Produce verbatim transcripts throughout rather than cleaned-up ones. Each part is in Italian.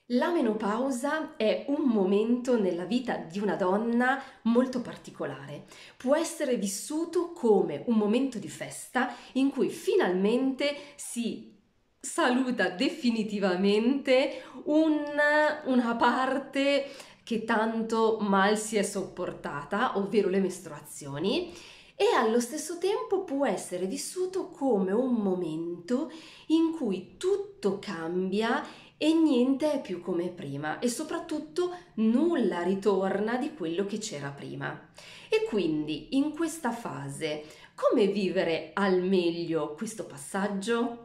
La menopausa è un momento nella vita di una donna molto particolare. Può essere vissuto come un momento di festa in cui finalmente si saluta definitivamente una, una parte che tanto mal si è sopportata, ovvero le mestruazioni, e allo stesso tempo può essere vissuto come un momento in cui tutto cambia e niente è più come prima e soprattutto nulla ritorna di quello che c'era prima. E quindi in questa fase come vivere al meglio questo passaggio?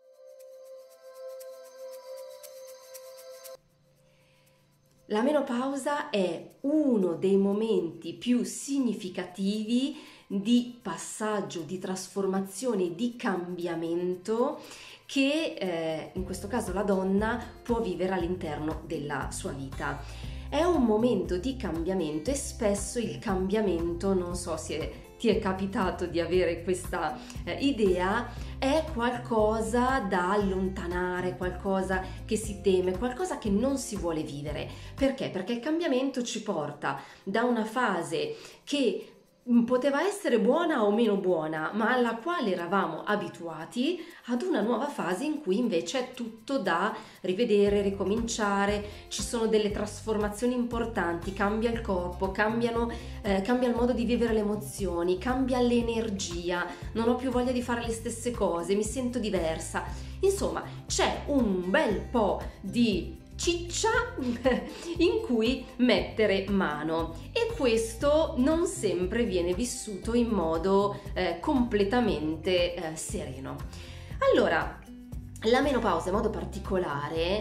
La menopausa è uno dei momenti più significativi di passaggio, di trasformazione, di cambiamento che eh, in questo caso la donna può vivere all'interno della sua vita. È un momento di cambiamento e spesso il cambiamento, non so se ti è capitato di avere questa eh, idea, è qualcosa da allontanare, qualcosa che si teme, qualcosa che non si vuole vivere. Perché? Perché il cambiamento ci porta da una fase che poteva essere buona o meno buona, ma alla quale eravamo abituati, ad una nuova fase in cui invece è tutto da rivedere, ricominciare, ci sono delle trasformazioni importanti, cambia il corpo, cambiano, eh, cambia il modo di vivere le emozioni, cambia l'energia, non ho più voglia di fare le stesse cose, mi sento diversa. Insomma, c'è un bel po' di ciccia in cui mettere mano e questo non sempre viene vissuto in modo eh, completamente eh, sereno. Allora, la menopausa in modo particolare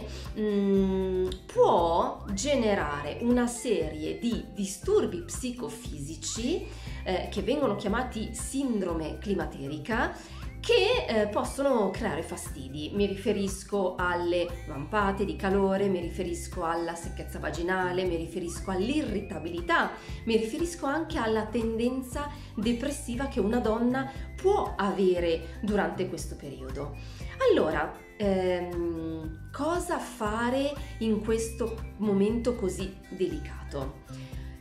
mh, può generare una serie di disturbi psicofisici eh, che vengono chiamati sindrome climaterica, che eh, possono creare fastidi. Mi riferisco alle vampate di calore, mi riferisco alla secchezza vaginale, mi riferisco all'irritabilità, mi riferisco anche alla tendenza depressiva che una donna può avere durante questo periodo. Allora, ehm, cosa fare in questo momento così delicato?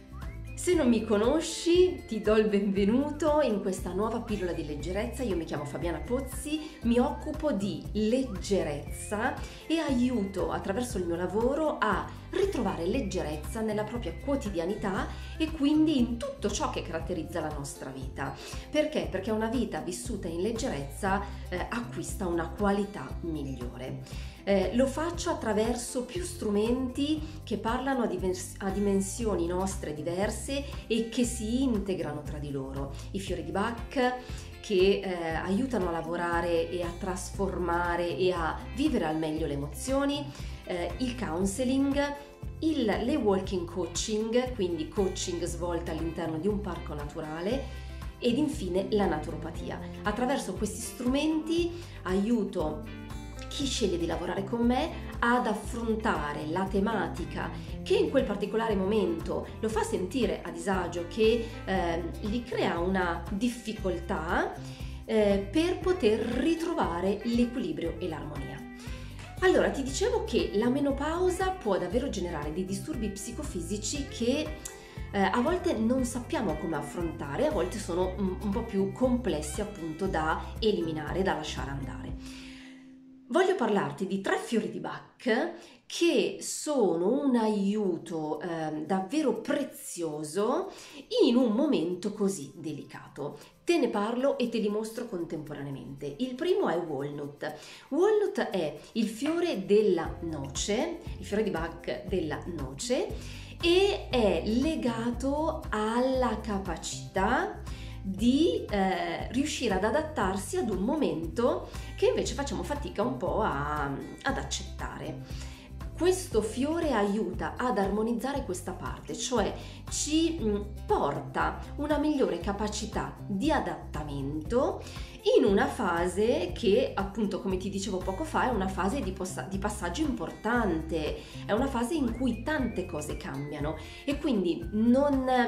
Se non mi conosci, ti do il benvenuto in questa nuova pillola di leggerezza. Io mi chiamo Fabiana Pozzi, mi occupo di leggerezza e aiuto attraverso il mio lavoro a ritrovare leggerezza nella propria quotidianità e quindi in tutto ciò che caratterizza la nostra vita. Perché? Perché una vita vissuta in leggerezza eh, acquista una qualità migliore. Eh, lo faccio attraverso più strumenti che parlano a, divers- a dimensioni nostre diverse e che si integrano tra di loro. I fiori di Bach che eh, aiutano a lavorare e a trasformare e a vivere al meglio le emozioni, eh, il counseling, il, le walking coaching, quindi coaching svolta all'interno di un parco naturale, ed infine la naturopatia. Attraverso questi strumenti aiuto chi sceglie di lavorare con me ad affrontare la tematica che in quel particolare momento lo fa sentire a disagio, che eh, gli crea una difficoltà eh, per poter ritrovare l'equilibrio e l'armonia. Allora, ti dicevo che la menopausa può davvero generare dei disturbi psicofisici che eh, a volte non sappiamo come affrontare, a volte sono un, un po' più complessi appunto da eliminare, da lasciare andare. Voglio parlarti di tre fiori di Bach che sono un aiuto eh, davvero prezioso in un momento così delicato. Te ne parlo e te li mostro contemporaneamente. Il primo è Walnut. Walnut è il fiore della noce, il fiore di Bach della noce, e è legato alla capacità di eh, riuscire ad adattarsi ad un momento che invece facciamo fatica un po' a, ad accettare. Questo fiore aiuta ad armonizzare questa parte, cioè ci mh, porta una migliore capacità di adattamento in una fase che, appunto, come ti dicevo poco fa, è una fase di, possa- di passaggio importante, è una fase in cui tante cose cambiano e quindi non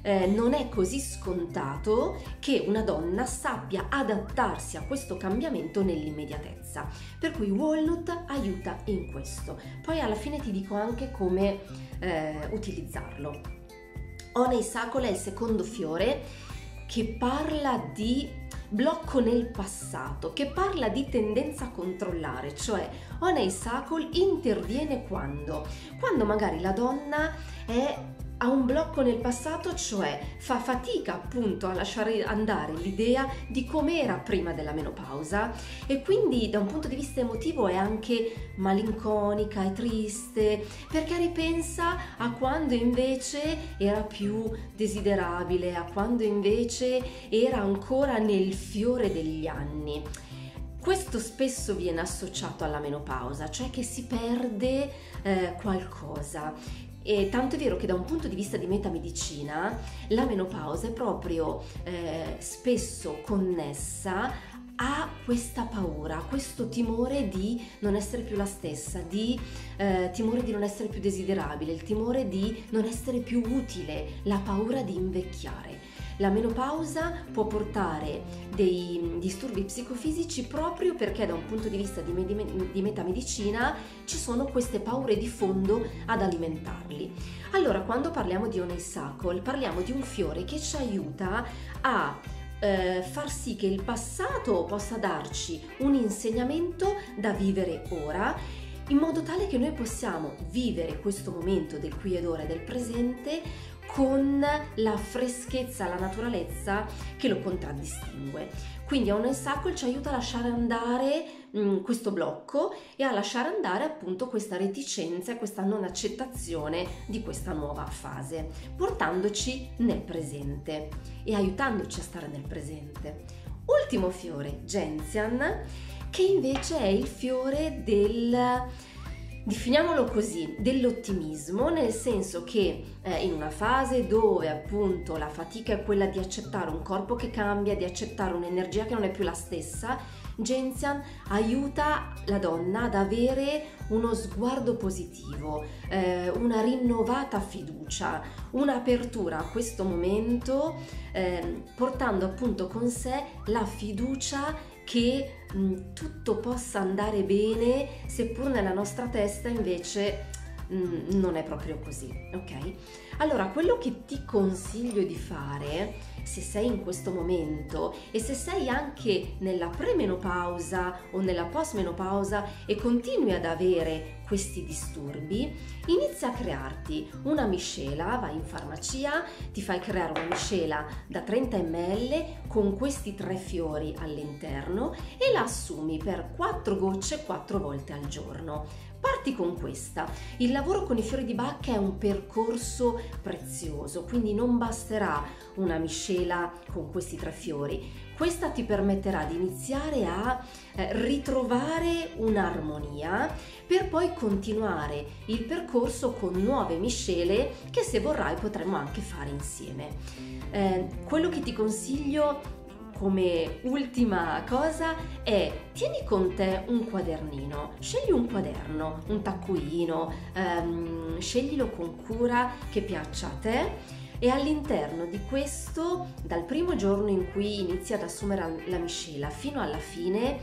eh, non è così scontato che una donna sappia adattarsi a questo cambiamento nell'immediatezza, per cui walnut aiuta in questo. Poi alla fine ti dico anche come eh, utilizzarlo. Honeysuckle è il secondo fiore che parla di blocco nel passato, che parla di tendenza a controllare, cioè Honeysuckle interviene quando? Quando magari la donna è ha un blocco nel passato, cioè fa fatica appunto a lasciare andare l'idea di com'era prima della menopausa e quindi da un punto di vista emotivo è anche malinconica e triste perché ripensa a quando invece era più desiderabile, a quando invece era ancora nel fiore degli anni. Questo spesso viene associato alla menopausa, cioè che si perde eh, qualcosa. E tanto è vero che da un punto di vista di metamedicina la menopausa è proprio eh, spesso connessa a questa paura, a questo timore di non essere più la stessa, di eh, timore di non essere più desiderabile, il timore di non essere più utile, la paura di invecchiare. La menopausa può portare dei disturbi psicofisici proprio perché da un punto di vista di, med- di metamedicina ci sono queste paure di fondo ad alimentarli. Allora, quando parliamo di Honeysuckle, parliamo di un fiore che ci aiuta a eh, far sì che il passato possa darci un insegnamento da vivere ora, in modo tale che noi possiamo vivere questo momento del qui ed ora e del presente con la freschezza, la naturalezza che lo contraddistingue. Quindi Honeysuckle ci aiuta a lasciare andare mh, questo blocco e a lasciare andare appunto questa reticenza e questa non accettazione di questa nuova fase, portandoci nel presente e aiutandoci a stare nel presente. Ultimo fiore, Gentian, che invece è il fiore del... definiamolo così, dell'ottimismo, nel senso che eh, in una fase dove appunto la fatica è quella di accettare un corpo che cambia, di accettare un'energia che non è più la stessa, Gentian aiuta la donna ad avere uno sguardo positivo, eh, una rinnovata fiducia, un'apertura a questo momento, eh, portando appunto con sé la fiducia che mh, tutto possa andare bene, seppur nella nostra testa invece mh, non è proprio così, ok? Allora, quello che ti consiglio di fare, se sei in questo momento e se sei anche nella premenopausa o nella postmenopausa e continui ad avere questi disturbi, inizia a crearti una miscela, vai in farmacia, ti fai creare una miscela da trenta millilitri con questi tre fiori all'interno e la assumi per quattro gocce quattro volte al giorno. Parti con questa. Il lavoro con i fiori di Bach è un percorso prezioso, quindi non basterà una miscela con questi tre fiori. Questa ti permetterà di iniziare a eh, ritrovare un'armonia per poi continuare il percorso con nuove miscele che, se vorrai, potremo anche fare insieme. Eh, quello che ti consiglio come ultima cosa è: tieni con te un quadernino, scegli un quaderno, un taccuino, ehm, sceglilo con cura che piaccia a te e all'interno di questo, dal primo giorno in cui inizi ad assumere la miscela fino alla fine,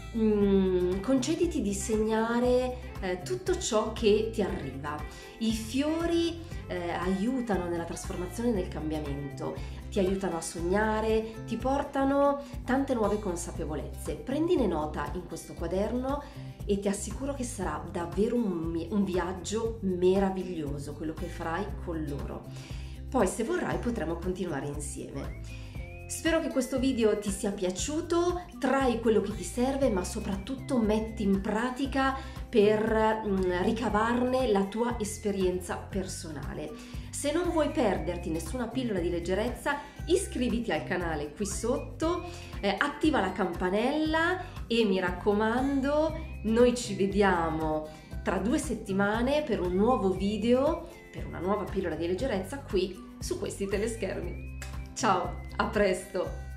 mh, concediti di segnare eh, tutto ciò che ti arriva. I fiori eh, aiutano nella trasformazione e nel cambiamento, ti aiutano a sognare, ti portano tante nuove consapevolezze. Prendine nota in questo quaderno e ti assicuro che sarà davvero un, un viaggio meraviglioso quello che farai con loro. Poi, se vorrai, potremo continuare insieme. Spero che questo video ti sia piaciuto, trai quello che ti serve, ma soprattutto metti in pratica per mh, ricavarne la tua esperienza personale. Se non vuoi perderti nessuna pillola di leggerezza, iscriviti al canale qui sotto, eh, attiva la campanella e mi raccomando, noi ci vediamo tra due settimane per un nuovo video, per una nuova pillola di leggerezza qui su questi teleschermi. Ciao, a presto!